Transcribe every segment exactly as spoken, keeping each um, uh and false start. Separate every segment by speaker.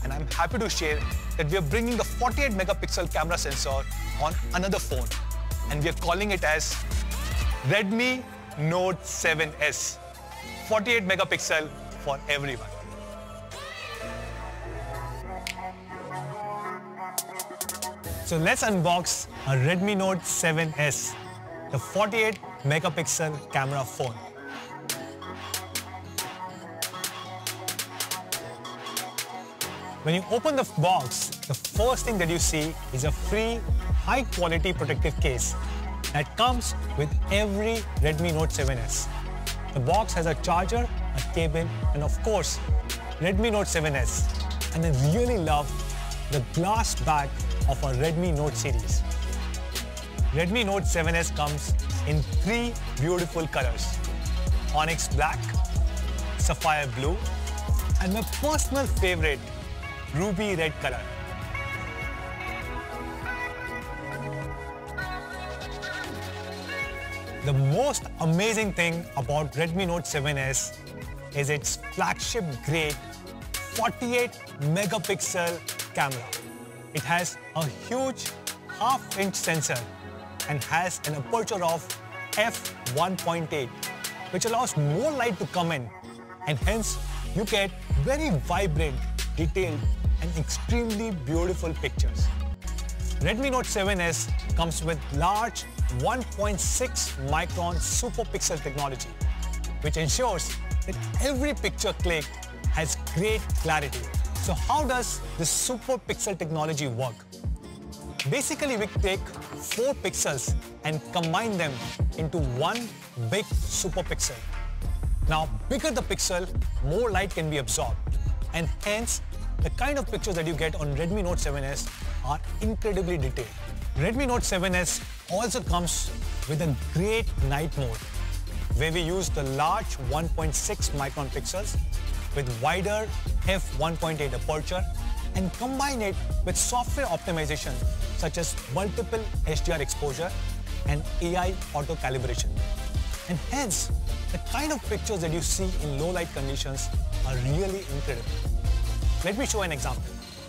Speaker 1: and I'm happy to share that we are bringing the forty-eight megapixel camera sensor on another phone, and we are calling it as Redmi Note seven S. forty-eight megapixel for everyone. So let's unbox a Redmi Note seven S, the forty-eight megapixel camera phone. When you open the box, the first thing that you see is a free, high-quality protective case that comes with every Redmi Note seven S. The box has a charger, a cable, and of course, Redmi Note seven S. And I really love the glass back of our Redmi Note series. Redmi Note seven S comes in three beautiful colors: Onyx Black, Sapphire Blue, and my personal favorite, Ruby Red color. The most amazing thing about Redmi Note seven S is its flagship grade forty-eight megapixel camera. It has a huge half-inch sensor and has an aperture of f one point eight, which allows more light to come in, and hence you get very vibrant, detailed, and extremely beautiful pictures. Redmi Note seven S comes with large one point six micron super pixel technology, which ensures that every picture clicked has great clarity. So how does this super pixel technology work? Basically, we take four pixels and combine them into one big super pixel. Now, bigger the pixel, more light can be absorbed, and hence the kind of pictures that you get on Redmi Note seven S are incredibly detailed. Redmi Note seven S also comes with a great night mode, where we use the large one point six micron pixels with wider f one point eight aperture and combine it with software optimization such as multiple H D R exposure and A I auto calibration. And hence, the kind of pictures that you see in low light conditions are really incredible. Let me show an example.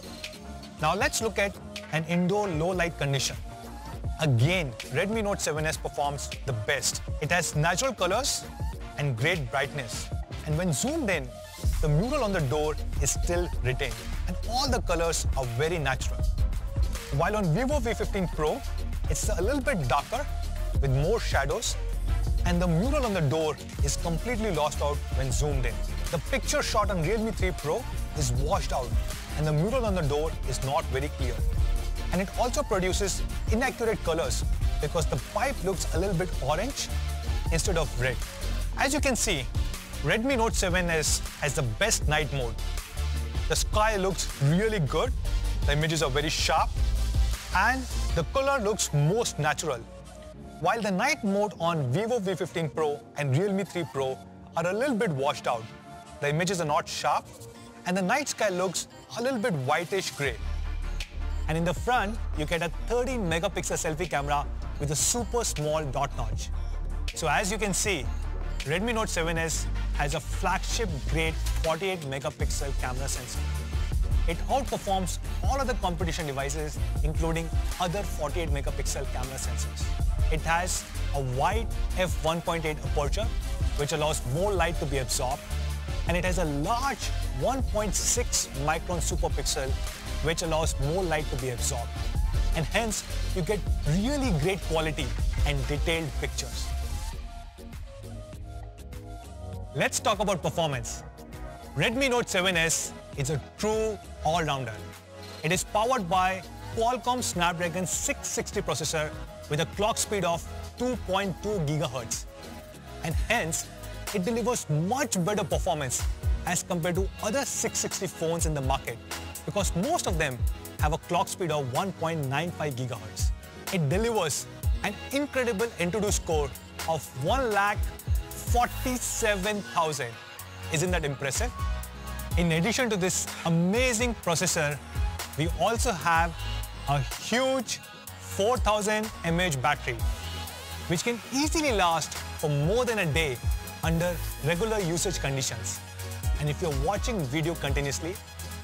Speaker 1: Now let's look at an indoor low light condition. Again, Redmi Note seven S performs the best. It has natural colors and great brightness. And when zoomed in, the mural on the door is still retained, and all the colors are very natural. While on Vivo V fifteen Pro, it's a little bit darker with more shadows, and the mural on the door is completely lost out when zoomed in. The picture shot on Realme three Pro is washed out, and the mural on the door is not very clear. And it also produces inaccurate colors because the pipe looks a little bit orange instead of red. As you can see, Redmi Note seven S has the best night mode. The sky looks really good, the images are very sharp, and the color looks most natural. While the night mode on Vivo V fifteen Pro and Realme three Pro are a little bit washed out, the images are not sharp, and the night sky looks a little bit whitish grey. And in the front, you get a thirteen megapixel selfie camera with a super small dot notch. So as you can see, Redmi Note seven S has a flagship grade forty-eight megapixel camera sensor. It outperforms all other competition devices, including other forty-eight megapixel camera sensors. It has a wide f one point eight aperture, which allows more light to be absorbed, and it has a large one point six micron super pixel, which allows more light to be absorbed. And hence, you get really great quality and detailed pictures. Let's talk about performance. Redmi Note seven S is a true all-rounder. It is powered by Qualcomm Snapdragon six sixty processor with a clock speed of two point two gigahertz. And hence, it delivers much better performance as compared to other six sixty phones in the market, because most of them have a clock speed of one point nine five gigahertz. It delivers an incredible Antutu score of one lakh forty-seven thousand. Isn't that impressive? In addition to this amazing processor, we also have a huge four thousand milliamp hour battery, which can easily last for more than a day under regular usage conditions. And if you're watching video continuously,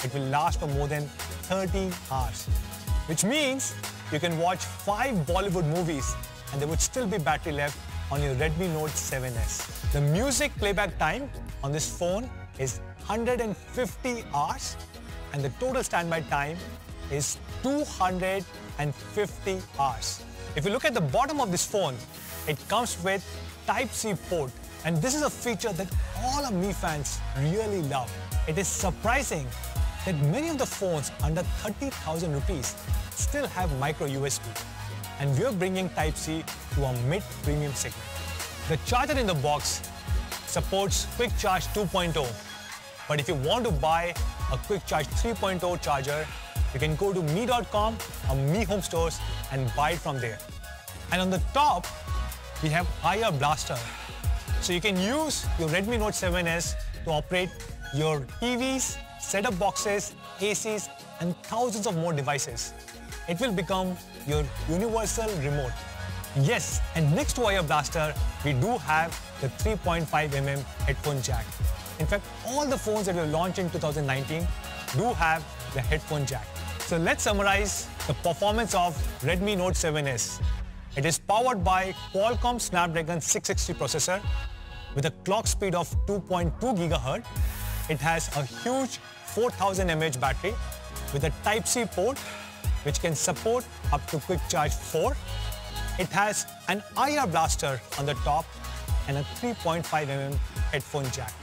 Speaker 1: it will last for more than thirty hours, which means you can watch five Bollywood movies and there would still be battery left on your Redmi Note seven S. The music playback time on this phone is one hundred fifty hours and the total standby time is two hundred fifty hours. If you look at the bottom of this phone, it comes with Type C port, and this is a feature that all of Mi fans really love. It is surprising that many of the phones under thirty thousand rupees still have micro U S B, and we are bringing Type C to a mid-premium segment. The charger in the box supports Quick Charge two point oh, but if you want to buy a Quick Charge three point oh charger, you can go to Mi dot com or Mi Home stores and buy it from there. And on the top, we have I R Blaster. So you can use your Redmi Note seven S to operate your T Vs, set-top boxes, A Cs, and thousands of more devices. It will become your universal remote. Yes, and next to I R Blaster, we do have the three point five millimeter headphone jack. In fact, all the phones that will launch in two thousand nineteen do have the headphone jack. So let's summarize the performance of Redmi Note seven S. It is powered by Qualcomm Snapdragon six sixty processor with a clock speed of two point two gigahertz. It has a huge four thousand milliamp hour battery with a Type C port which can support up to Quick Charge four. It has an I R Blaster on the top and a three point five millimeter headphone jack.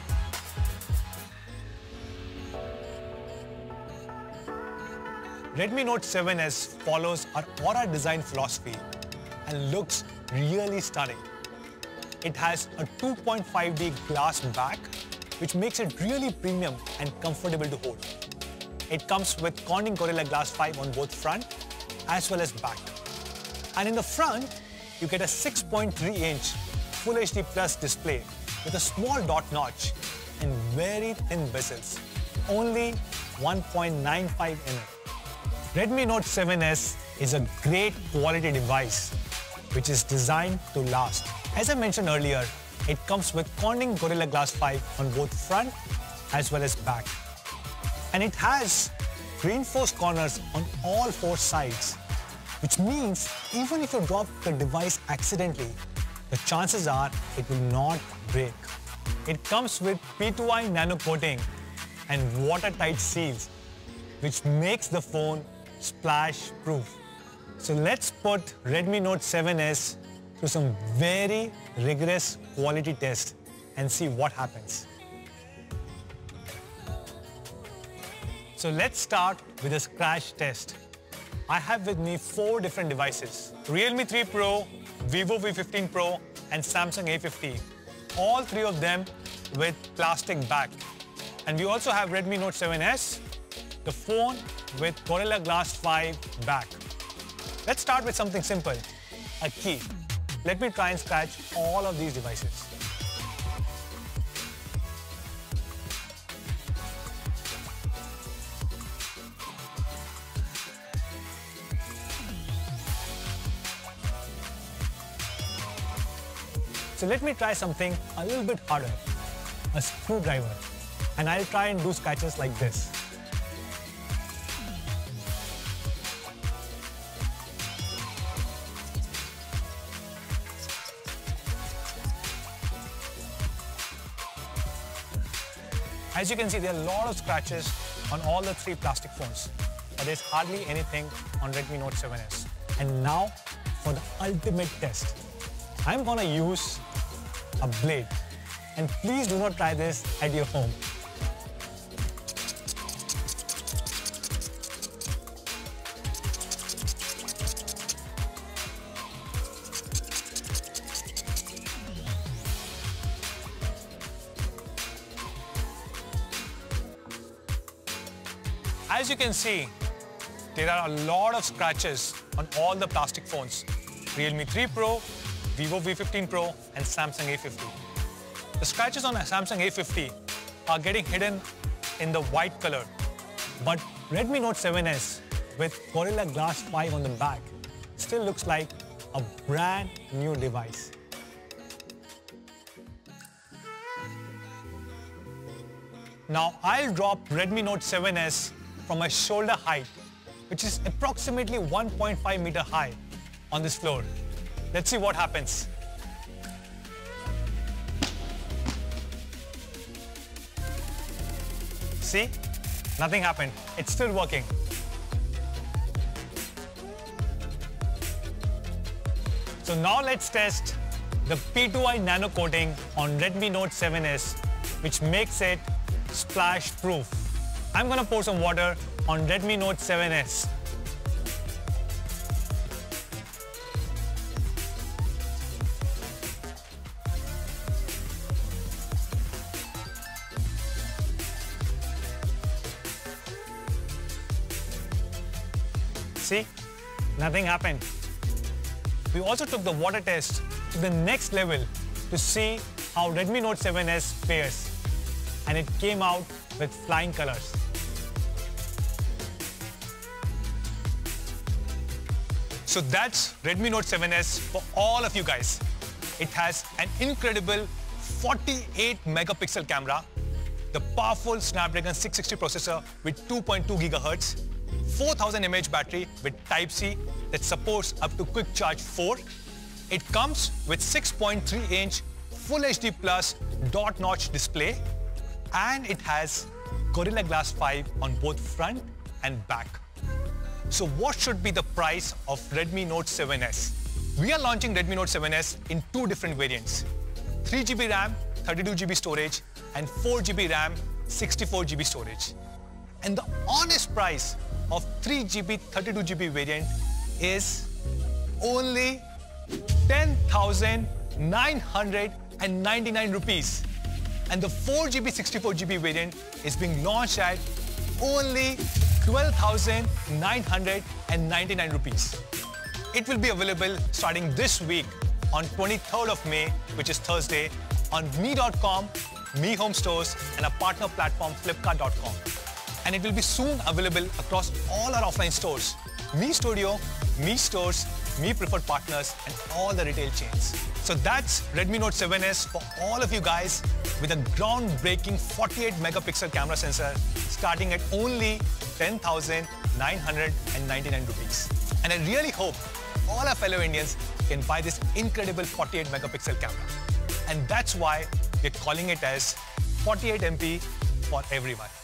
Speaker 1: Redmi Note seven S follows our Aura design philosophy and looks really stunning. It has a two point five D glass back, which makes it really premium and comfortable to hold. It comes with Corning Gorilla Glass five on both front as well as back. And in the front, you get a six point three inch Full H D Plus display with a small dot notch and very thin bezels, only one point nine five millimeters. Redmi Note seven S is a great quality device which is designed to last. As I mentioned earlier, it comes with Corning Gorilla Glass five on both front as well as back. And it has reinforced corners on all four sides, which means even if you drop the device accidentally, the chances are it will not break. It comes with P two I nano coating and watertight seals, which makes the phone splash proof. So let's put Redmi Note seven S through some very rigorous quality test and see what happens. So let's start with a scratch test. I have with me four different devices: Realme three Pro, Vivo V fifteen Pro, and Samsung A fifty. All three of them with plastic back. And we also have Redmi Note seven S, the phone with Gorilla Glass five back. Let's start with something simple, a key. Let me try and scratch all of these devices. So let me try something a little bit harder, a screwdriver. And I'll try and do scratches like this. As you can see, there are a lot of scratches on all the three plastic phones, but there's hardly anything on Redmi Note seven S. And now for the ultimate test. I'm gonna use a blade. And please do not try this at your home. As you can see, there are a lot of scratches on all the plastic phones: Realme three Pro, Vivo V fifteen Pro, and Samsung A fifty. The scratches on a Samsung A fifty are getting hidden in the white color, but Redmi Note seven S with Gorilla Glass five on the back still looks like a brand new device. Now I'll drop Redmi Note seven S from my shoulder height, which is approximately one point five meter high on this floor. Let's see what happens. See? Nothing happened. It's still working. So now let's test the P two I nano coating on Redmi Note seven S, which makes it splash proof. I'm gonna pour some water on Redmi Note seven S. See, nothing happened. We also took the water test to the next level to see how Redmi Note seven S fares, and it came out with flying colors. So that's Redmi Note seven S for all of you guys. It has an incredible forty-eight megapixel camera, the powerful Snapdragon six sixty processor with two point two gigahertz, four thousand milliamp hour battery with Type C that supports up to Quick Charge four. It comes with six point three inch Full H D Plus dot notch display, and it has Gorilla Glass five on both front and back. So what should be the price of Redmi Note seven S? We are launching Redmi Note seven S in two different variants: three G B RAM, thirty-two G B storage, and four G B RAM, sixty-four G B storage. And the honest price of three G B, thirty-two G B variant is only ten thousand nine hundred ninety-nine rupees. And the four G B, sixty-four G B variant is being launched at only twelve thousand nine hundred ninety-nine rupees. It will be available starting this week on twenty-third of May, which is Thursday, on Mi dot com, Mi Home Stores, and our partner platform Flipkart dot com. And it will be soon available across all our offline stores: Mi Studio, Mi Stores, Mi Preferred Partners, and all the retail chains. So that's Redmi Note seven S for all of you guys, with a groundbreaking forty-eight megapixel camera sensor starting at only ten thousand nine hundred ninety-nine rupees. And I really hope all our fellow Indians can buy this incredible forty-eight megapixel camera. And that's why we're calling it as forty-eight M P for everyone.